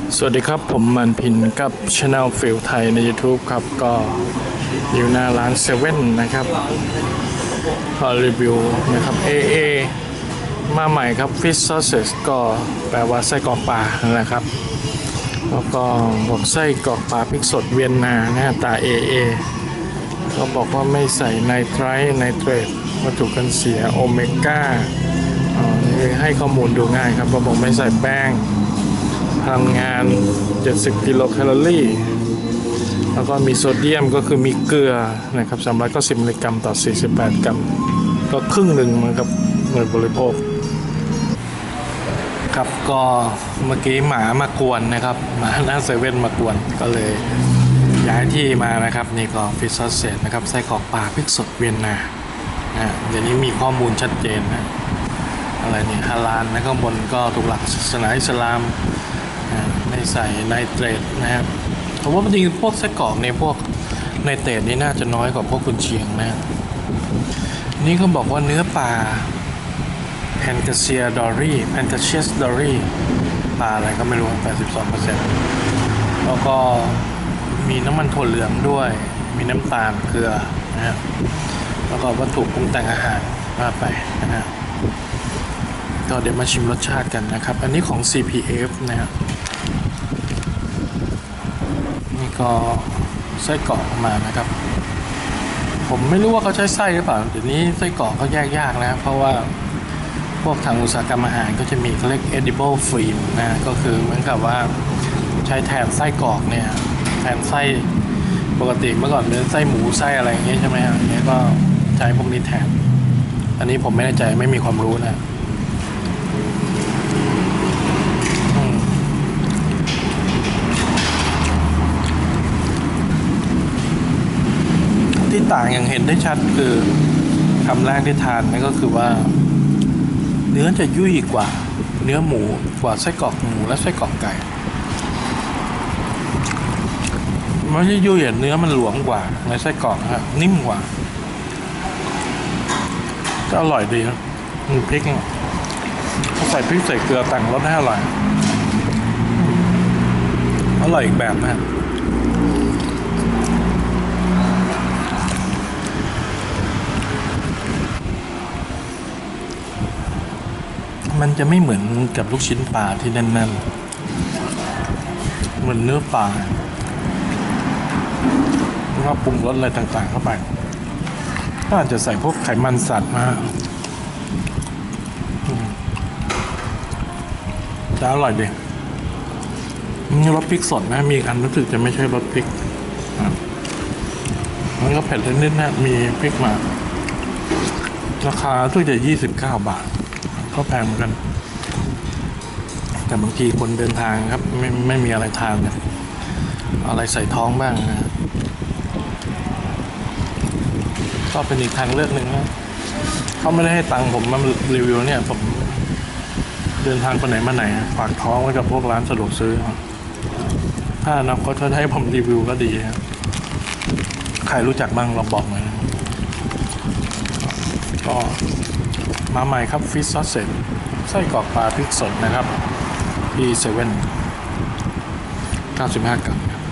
สวัสดีครับผมมันพินกับ Channel ฟิลไทยใน YouTube ครับก็อยู่หน้าร้านเซเว่นนะครับขอรีวิวนะครับ AA มาใหม่ครับ Fish Sausage ก็แปลว่าไส้กรอกปลานะครับแล้วก็บอกไส้กรอกปลาพริกสดเวียนนาหน้าตา AA ก็บอกว่าไม่ใส่ไนไตรท์ไนเตรตวัตถุกันเสียโอเมก้าให้ข้อมูลดูง่ายครับก็บอกไม่ใส่แป้งพลังงาน70กิโลแคลอรี่แล้วก็มีโซเดียมก็คือมีเกลือนะครับ390มิลลิกรัมต่อ48กรัมก็ครึ่งหนึ่งเหมือนกับหน่วยบริโภคครับก็เมื่อกี้หมามากวนนะครับหมาหน้าเซเว่นมากวนก็เลยย้ายที่มานะครับนี่ก็ฟิชซอสเซจนะครับไส้กรอกปลาพริกสดเวียนนาเดี๋ยวนี้มีข้อมูลชัดเจนนะอะไรนี่ฮาลาลนะข้างบนก็ถูกหลักศาสนาอิสลามไม่ใส่ไนเตรตนะครับผมว่าจริงพวกไส้กรอกในพวกไนเตรตนี่น่าจะน้อยกว่าพวกกุนเชียงนะนี่เขาบอกว่าเนื้อปลาแพนกาเซียดอรี่แพนกาเชียสดอรี่ปลาอะไรก็ไม่รู้ 82% แล้วก็มีน้ำมันถั่วเหลืองด้วยมีน้ำตาลเกลือนะแล้วก็วัตถุปรุงแต่งอาหารมาไปนะฮะก็เดี๋ยวมาชิมรสชาติกันนะครับอันนี้ของ CPF นะครับนี่ก็ไส้กรอกมานะครับผมไม่รู้ว่าเขาใช้ไส้หรือเปล่าเดี๋ยวนี้ไส้กรอกเขาแยกยากนะครับเพราะว่าพวกทางอุตสาหกรรมอาหารก็จะมีเขาเรียก edible film นะก็คือเหมือนกับว่าใช้แทนไส้กรอกเนี่ยแทนไส้ปกติเมื่อก่อนเป็นไส้หมูไส้อะไรอย่างเงี้ยใช่ไหมครับเนี่ยก็ใช้พวกนี้แทนอันนี้ผมไม่แน่ใจไม่มีความรู้นะที่ต่างอย่างเห็นได้ชัดคือคำแรกที่ทานนั่นก็คือว่าเนื้อจะยุ่ยกว่าเนื้อหมูกว่าไส้กรอกหมูและไส้กรอกไก่ไม่ใช่ยุ่ยเนื้อมันหลวมกว่าในไส้กรอกครับนิ่มกว่าก็อร่อยดีครับมีพริกเขาใส่พริกใส่เกลือแต่งรสให้อร่อยอีกแบบนะมันจะไม่เหมือนกับลูกชิ้นปลาที่แน่นๆเหมือนเนื้อปลาแล้วก็ปรุงรสอะไรต่างๆเข้าไปก็อาจจะใส่พวกไขมันสัตว์มาจะอร่อยดีมีรสพริกสดนะมีอันรู้สึกจะไม่ใช่รสพริกมันก็เผ็ดนิดๆนะมีพริกมาราคาตัวจะ29 บาทก็แพงเหมือนกันแต่บางทีคนเดินทางครับไม่มีอะไรทานเนี่ยอะไรใส่ท้องบ้างนะก็เป็นอีกทางเลือกหนึ่งนะเขาไม่ได้ให้ตังค์ผมมารีวิวเนี่ยผมเดินทางไปไหนมาไหนฝากท้องไว้กับพวกร้านสะดวกซื้อถ้านับเขาจะให้ผมรีวิวก็ดีครับใครรู้จักบ้างลองบอกหน่อยนะก็มาใหม่ครับฟิชซอสเซจไส้กรอกปลาพริกสดนะครับที่เซเว่น95 กรัม